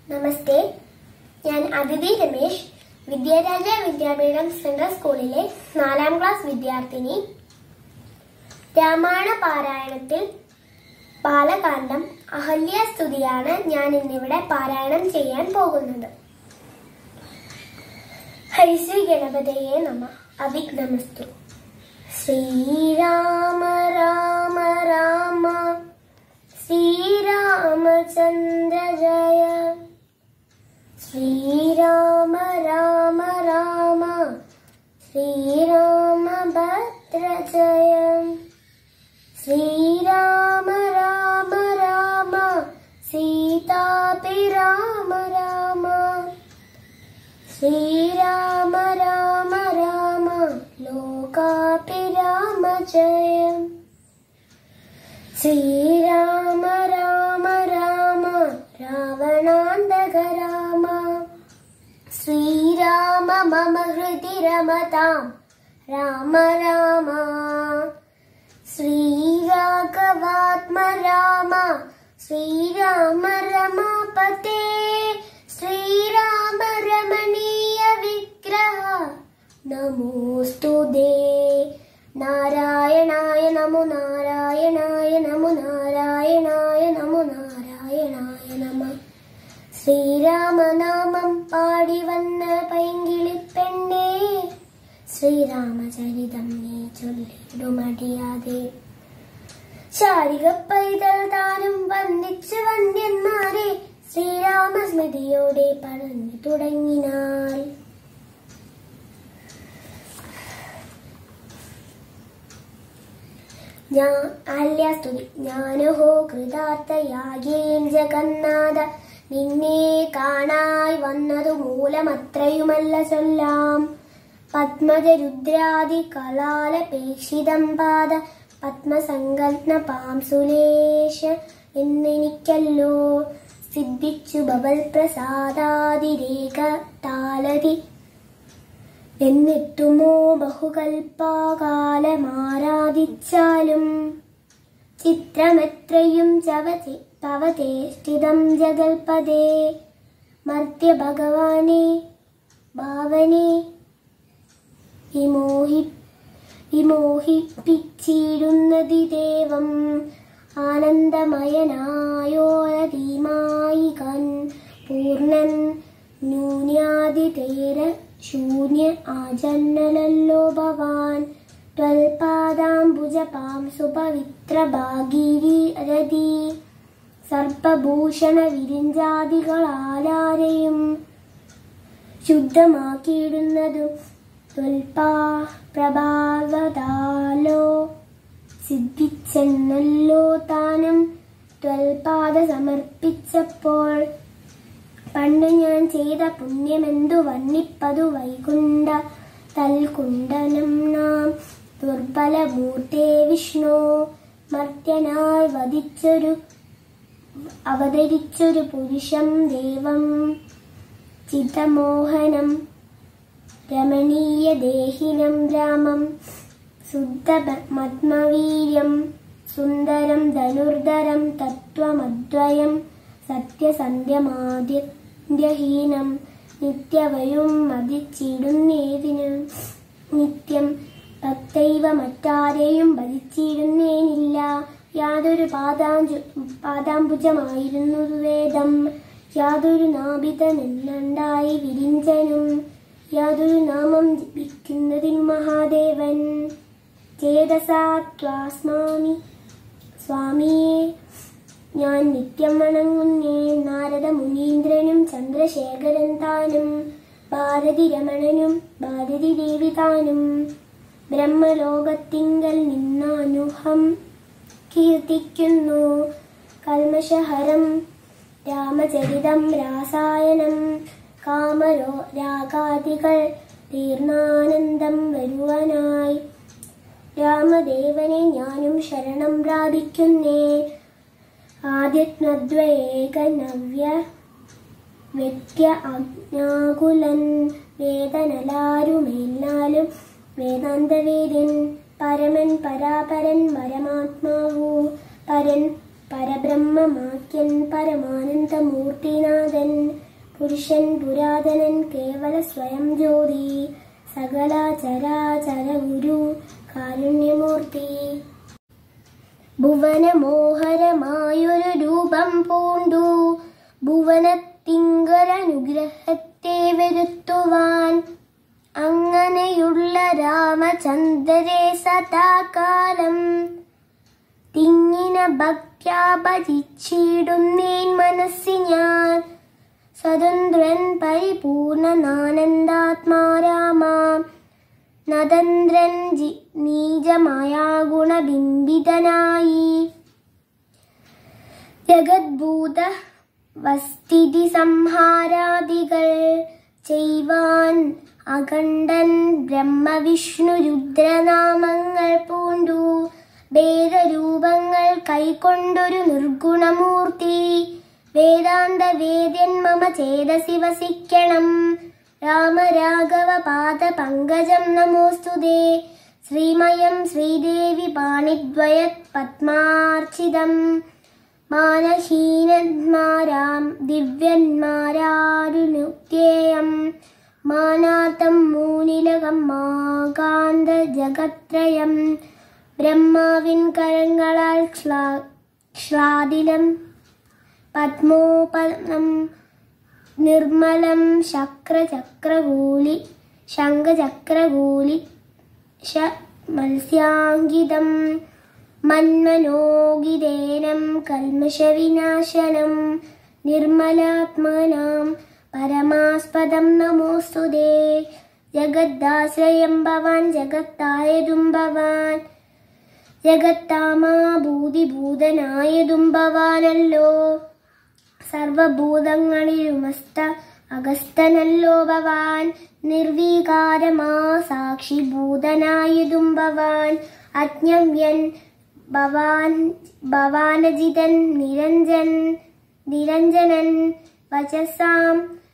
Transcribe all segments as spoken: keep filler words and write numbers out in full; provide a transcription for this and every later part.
നമസ്തേ, ഞാൻ അതിഥി രമേശ്, വിദ്യാരാജ വിദ്യാപീഠം സെൻട്രൽ സ്കൂളിലെ നാലാം ക്ലാസ് വിദ്യാർത്ഥിനി. രാമായണ പാരായണത്തിൽ ബാലകാന്ഡം അഹല്യാസ്തുതിയാണ് ഞാൻ ഇന്നിവിടെ പാരായണം ചെയ്യാൻ പോകുന്നത്. ഹരിശ്രീ ഗണപതയേ നമഃ. അവിഘ്നമസ്തു. ശ്രീരാമ രാമ രാമ ശ്രീരാമചന്ദ്ര ജയ. ശ്രീരാമ രാമ രാമ ശ്രീരാമഭദ്ര ജയ. ശ്രീരാമ രാമ രാമ സീതാഭിരാമ രാമ. ശ്രീരാമ രാമ രാമ ലോകാഭിരാമ ജയ. ശ്രീരാമ രാമ രാമ രാവണാന്തക രാമ. ശ്രീരാമ മമ ഹൃദി രമതാം രാമ രാമ. ശ്രീരാഘവാത്മ രാമ ശ്രീരാമ രമാപതേ. ശ്രീരാമ രമണീയ വിഗ്രഹ നമോസ്തുതേ. നാരായണായ നമോ നാരായണായ നമോ നാരായണായ നമോ നാരായണായ നമ. ശ്രീരാമനാമം പാടി വന്ന പൈങ്കിളിപ്പെണ്ണേ, ശ്രീരാമചരിതം നീ ചൊല്ലിടുമടിയാതെ. ശാരിക പൈതൽ താനും വന്ദിച്ചു വന്ദ്യന്മാരെ ശ്രീരാമസ്മൃതിയോടെ പറഞ്ഞു തുടങ്ങിനാൾ. ഞാൻ അഹല്യാസ്തുതി. ഞാനഹോ കൃതാർത്ഥയാകേൻ ജഗന്നാഥ, നിന്നെ കാണായി വന്നതു മൂലമത്രയുമല്ല ചൊല്ലാം. പത്മജരുദ്രാദി കലാലപേക്ഷിതം പാദ പത്മസങ്കൽപ്പ പാംസുലേശ എന്നെനിക്കല്ലോ സിദ്ധിച്ചു ബബൽ പ്രസാദാതിരേക താലതി. എന്നിട്ടുമോ ബഹുകൽപ്പാകാലമാരാധിച്ചാലും ചിത്രമെത്രയും തവതേഷ്ടിതം ജഗൽപദേ. മർത്യ ഭഗവാനെ ഭാവനെ വിമോഹി വിമോഹിപ്പിച്ചിടുന്നതി ദേവം. ആനന്ദമയനായോരധീമായികൻ പൂർണ്ണൻ ന്യൂന്യാതിതേര ശൂന്യ ആജന്നലല്ലോ ഭവാൻ. ത്വൽപാദാംബുജ പാംസുപവിത്ര ഭാഗീരഥി. സർപ്പഭൂഷണ വിരിഞ്ചാദികളാലാരെയും ശുദ്ധമാക്കിയിടുന്നതും ത്വൽപാ പ്രഭാവതാലോ. സിദ്ധിച്ചെന്നല്ലോ താനും ത്വൽപാദ സമർപ്പിച്ചപ്പോൾ. പണ്ടു ഞാൻ ചെയ്ത പുണ്യമെന്തു വന്നിപ്പതു വൈകുണ്ഠ തൽകുണ്ടനം നാം. ദുർബലമൂർത്തേ വിഷ്ണു മർത്യനായി വധിച്ചൊരു അവതരിച്ചൊരു പുരുഷം ദേവം. ചിതമോഹനം രമണീയ ദേഹിനം രാമം. ശുദ്ധ മത്മവീര്യം സുന്ദരം ധനുർധരം തത്വമദ്വയം. സത്യസന്ധ്യമാദ്യഹീനം നിത്യവയും മതിച്ചിടുന്നേതിന്. നിത്യം ഭക്തൈവ മറ്റാരെയും ഭജിച്ചിടുന്നേനില്ല. യാതൊരു പാദാഞ്ചു പാദാംബുജമായിരുന്നു വേദം. യാതൊരു നാഭിതനെന്നുണ്ടായി വിരിഞ്ചനും. യാതൊരു നാമം ജപിക്കുന്നതിനു മഹാദേവൻ. ചേതസാ ത്വാസ്മാമി സ്വാമിയെ ഞാൻ നിത്യം വണങ്ങുന്നേ. നാരദ മുനീന്ദ്രനും ചന്ദ്രശേഖരൻ താനും ഭാരതി രമണനും ഭാരതി ദേവി താനും. ബ്രഹ്മലോകത്തിങ്കൽ നിന്നാനുഹം കീർത്തിക്കുന്നു. കൽമഷഹരം രാമചരിതം രാസായനം. കാമരോ രാഗാദികൾ തീർന്നാനന്ദം വരുവാനായി രാമദേവനെ ഞാനും ശരണം പ്രാപിക്കുന്നേ. ആദ്യത്മദ്വയേകനവ്യ വ്യക്യ അജ്ഞാകുലൻ. വേദനലാരുമേലാലും വേദാന്തവേദ്യൻ. പരമൻ പരാപരൻ പരമാത്മാവു പരൻ പരബ്രഹ്മമാക്യൻ പരമാനന്ദമൂർത്തിനാഥൻ. പുരുഷൻ പുരാതനൻ കേവല സ്വയം ജ്യോതി സകല ചരാചര ഗുരു കാരുണ്യമൂർത്തി. ഭുവനമോഹരമായൊരു രൂപം പൂണ്ടു ഭുവനത്തിങ്കരനുഗ്രഹത്തെ വരുത്തുവാൻ അങ്ങനെയുള്ള രാമചന്ദ്രരെ സദാകാലം തിങ്ങിന ഭക്ത്യാ ഭജിച്ചിടുന്നേൻ മനസ്സി ഞാൻ. സ്വതന്ത്രൻ പരിപൂർണനാനന്ദാത്മാ രാമ നതന്ത്രൻ നീജമായ ഗുണബിംബിതനായി. ജഗദ്ഭൂത വസ്ഥിതി സംഹാരാദികൾ ചെയ്വാൻ അഖണ്ഡൻ ബ്രഹ്മവിഷ്ണു രുദ്രനാമങ്ങൾ പൂണ്ടു ഭേദരൂപങ്ങൾ കൈക്കൊണ്ടൊരു നിർഗുണമൂർത്തി. വേദാന്ത വേദ്യൻ മമ ചേതസി വസിക്കണം. രാമരാഘവ പാദ പങ്കജം നമോസ്തുതേ. ശ്രീമയം ശ്രീദേവി പാണിദ്വയത് പത്മാർച്ചിതം. മാനഹീനന്മാരാം ദിവ്യന്മാരാരുനുക്തേയം മാനാർത്ഥം മൂനിലകം മാകാന്ത ജഗത്രയം. ബ്രഹ്മാവിൻ കരങ്ങളാൽ ശ്ലാദിലം പത്മോപനം നിർമ്മലം ശക്രചക്രകൂലി ശംഖചക്രകൂലി മത്സ്യാങ്കിതം മന്മനോഗിതേനം കൽമഷവിനാശനം നിർമ്മലാത്മനാം പരമാസ്പദം നമോസ്തുതേ. ജഗദ്ദാശ്രയം ഭവാൻ ജഗത്തായതും ഭവാൻ ജഗത്താമാഭൂതിഭൂതനായതും ഭവാനല്ലോ. സർവഭൂതങ്ങളിലുമസ്ത അഗസ്തനല്ലോ ഭവാൻ. നിർവികാരമാ സാക്ഷിഭൂതനായതും ഭവാൻ. അജ്ഞവ്യൻ ഭവാൻ ഭവാനജിതൻ നിരഞ്ജൻ നിരഞ്ജനൻ വചസാം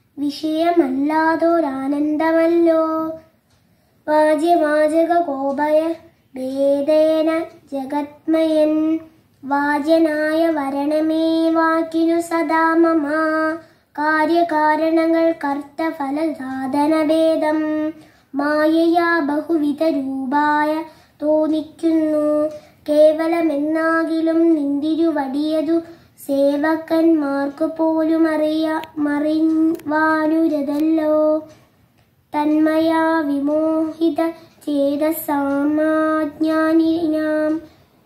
വിഷയമല്ലാതൊരാനന്ദമല്ലോ. വാജ്യവാചക കോപയ ഭേദേന ജഗത്മയൻ വാജ്യനായ വരണമേ വാക്കിനു സദാ മമ. കാര്യകാരണങ്ങൾ കർത്തഫല സാധനഭേദം മായയാ ബഹുവിധ രൂപായ തോന്നിക്കുന്നു. കേവലമെന്നാകിലും നിന്തിരുവടിയതു സേവകന്മാർക്കു പോലും അറിയ മറിവാനുരതല്ലോ. തന്മയാ വിമോഹിത ചേതസാമാജ്ഞാനിനാം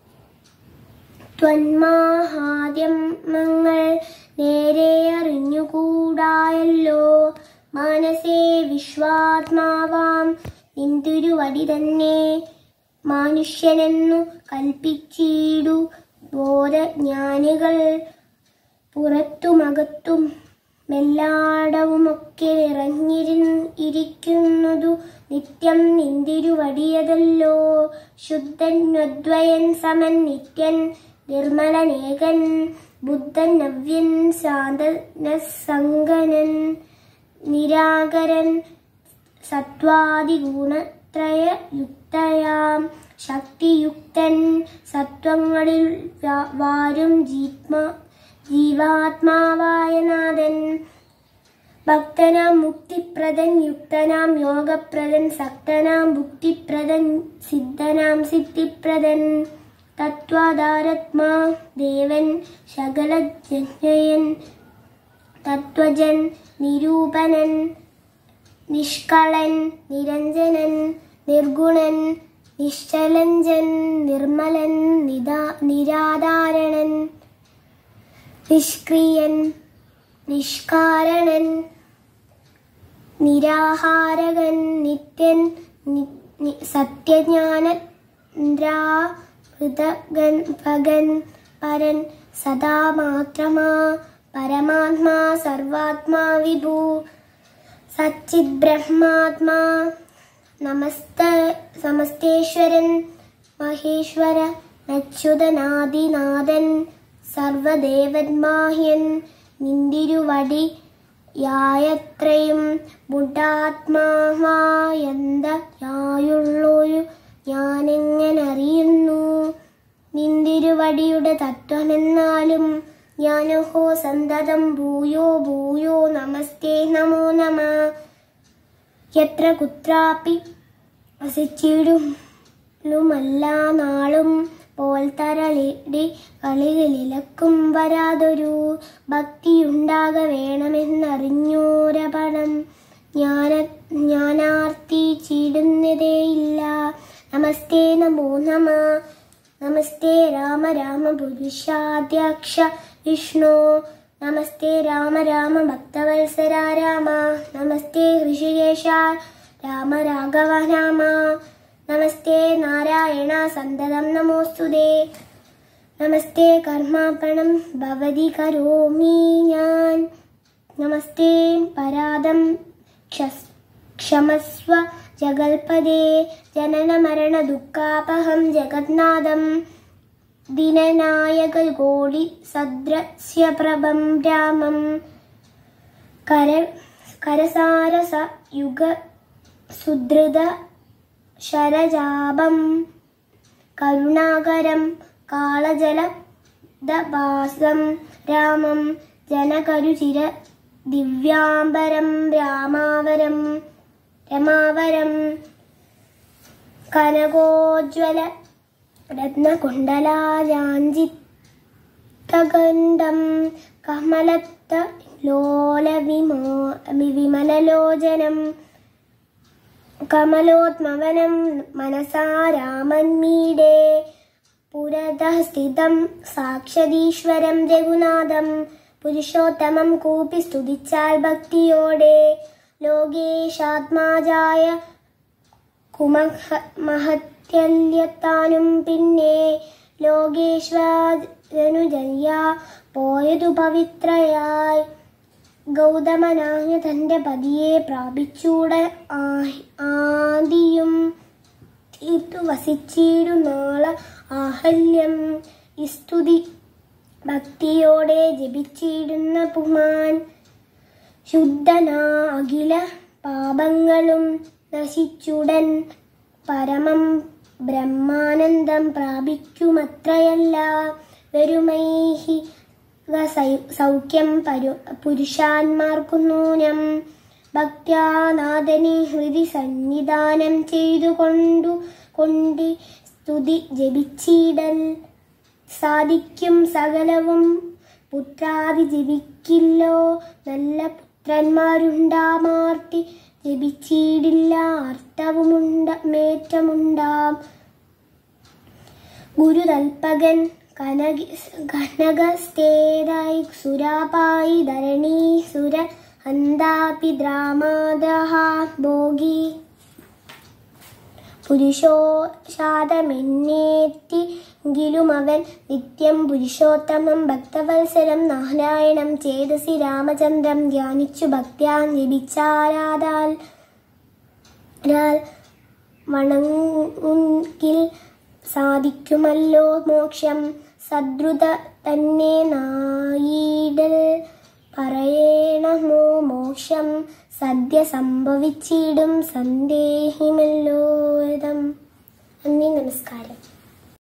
ത്വന്മാഹാദ്യമങ്ങൾ നേരെ അറിഞ്ഞുകൂടായല്ലോ. മനസേ വിശ്വാത്മാവാം നിന്തിരുവടി തന്നെ മനുഷ്യനെന്നു കൽപ്പിച്ചിടു ബോധജ്ഞാനികൾ. പുറത്തുമകത്തും മെല്ലാടവുമൊക്കെ നിറഞ്ഞിരിക്കുന്നതു നിത്യം നിന്തിരുവടിയതല്ലോ. ശുദ്ധൻ അദ്വയൻ സമൻ നിത്യൻ നിർമ്മലനേകൻ ബുദ്ധൻ നവ്യൻ ശാന്തനസംഗനൻ നിരാകരൻ സത്വാദിഗുണത്രയയുക്തയാം ശക്തിയുക്തൻ സത്വങ്ങളിൽ വാരും ജീത്മാ ജീവാത്മാവായ നാഥൻ. ഭക്തനാം മുക്തിപ്രദൻ യുക്തനാം യോഗപ്രദൻ സക്തനാം ഭുക്തിപ്രദൻ സിദ്ധനാം സിദ്ധിപ്രദൻ തത്വാധാരത്മാ ദേവൻ ശകലജന്യൻ തത്വജൻ നിരൂപനൻ നിഷ്കളൻ നിരഞ്ജനൻ നിർഗുണൻ നിശ്ചലഞ്ജൻ നിർമ്മലൻ നിരാധാരണൻ നിഷ്ക്രിയൻ നിഷ്കാരണൻ നിരാഹാരകൻ നിത്യൻ സത്യജ്ഞാനന്ദ്രാഹൃതകൻ ഭഗൻ പരൻ സദാമാത്രമാ പരമാത്മാ സർവാത്മാ വിഭു സച്ചിത് ബ്രഹ്മാത്മാ നമസ്ത സമസ്തേശ്വരൻ മഹേശ്വര അച്യുതനാദിനാഥൻ സർവദേവന്മാഹ്യൻ നിന്തിരുവടി യായത്രയും ബുദ്ധാത്മാവായന്തയായുള്ളൊരു ഞാനെങ്ങനറിയുന്നു. നിന്തിരുവടിയുടെ തത്വമെന്നാലും ഞാനഹോ സന്തതം ഭൂയോ ഭൂയോ നമസ്തേ നമോ നമഃ. യത്ര കുത്രാപി വസിച്ചിടുമല്ലാ നാളും പോൽത്തരളിടി കളികളിലക്കും വരാതൊരു ഭക്തിയുണ്ടാക വേണമെന്നറിഞ്ഞോരപണം ജ്ഞാന ജ്ഞാനാർത്ഥിച്ചിടുന്നതേയില്ല. നമസ്തേ നമോ നമഃ. നമസ്തേ രാമ രാമ പുരുഷാധ്യക്ഷ വിഷ്ണു. നമസ്തേ രാമ രാമ ഭക്തവത്സര രാമ. നമസ്തേ ഋഷികേശ രാമ രാഘവ രാമ. നമസ്തേ നാരായണ സന്തതം നമോസ്തുതേ. നമസ്തേ കർമാർപ്പണം ഭവതി കരോമി ഞാൻ. നമസ്തേ പരാദം ക്ഷമസ്വ ജഗൽപദേ. ജനന മരണ ദുഃഖാപഹം ജഗന്നാഥം ദിനനായക കോടി സദ്രസ്യ പ്രഭം രാമം. കര കരസാരസ യുഗ സുധൃത ശരജാപം കരുണാകരം കാളജലദഭാസം രാമം. ജനകരുചിര ദിവ്യാംബരം രാമാവരം രമാവരം. കനകോജ്വല രത്നകുണ്ടലാഞ്ജിതകണ്ഠം കമലത്ത ലോല വിമലലോചനം. കമലോത്മവനം മനസാ രാമന്മീഡേ. പുരതഃ സ്ഥിതം സാക്ഷാദീശ്വരം രഘുനാഥം. പുരുഷോത്തമം കൂപ്പി സ്തുതിച്ചാൽ ഭക്തിയോടെ ലോകേശാത്മാജായ കുമഹത്യല്യത്താനും പിന്നെ ലോകേശ്വരനുജയ പോയതു പവിത്രയായി. ഗൗതമനായ തന്റെ പതിയെ പ്രാപിച്ചൂട ആദിയും തീർത്തു വസിച്ചിടുന്നാള ആഹല്യം. സ്തുതി ഭക്തിയോടെ ജപിച്ചിടുന്ന പുമാൻ ശുദ്ധനാ അഖില പാപങ്ങളും നശിച്ചുടൻ പരമം ബ്രഹ്മാനന്ദം പ്രാപിക്കുമത്രയല്ല വെരുമൈഹി സൗഖ്യം പുരുഷാന്മാർക്കു നൂനം. ഭക്ത്യാനാഥനെ ഹൃദി സന്നിധാനം ചെയ്തുകൊണ്ടു കൊണ്ടി സ്തുതി ജപിച്ചിടൽ സാധിക്കും സകലവും. പുത്രാദി ജപിക്കില്ലോ നല്ല പുത്രന്മാരുണ്ടാമാർത്തി ജപിച്ചിടില്ല അർത്ഥവുമുണ്ട മേറ്റമുണ്ടാം. ഗുരുതൽപകൻ കനക കനകസ്ഥേതായി സുരാപായി ധരണീസുര ഹന്താപി ദ്രാമാദഹ ഭോഗി. പുരുഷോഷാദമെന്നേറ്റിങ്കിലും അവൻ നിത്യം പുരുഷോത്തമം ഭക്തവത്സരം നാരായണം ചേതസി രാമചന്ദ്രം ധ്യാനിച്ചു ഭക്ത്യാ ജപിച്ചാരാധാൽ വണങ്ങിൽ സാധിക്കുമല്ലോ മോക്ഷം. സദ്രുത തന്നെ നായിടൽ പറയണമോ മോക്ഷം. സദ്യ സംഭവിച്ചിടും സന്ദേഹിമല്ലോ. നന്ദി, നമസ്കാരം.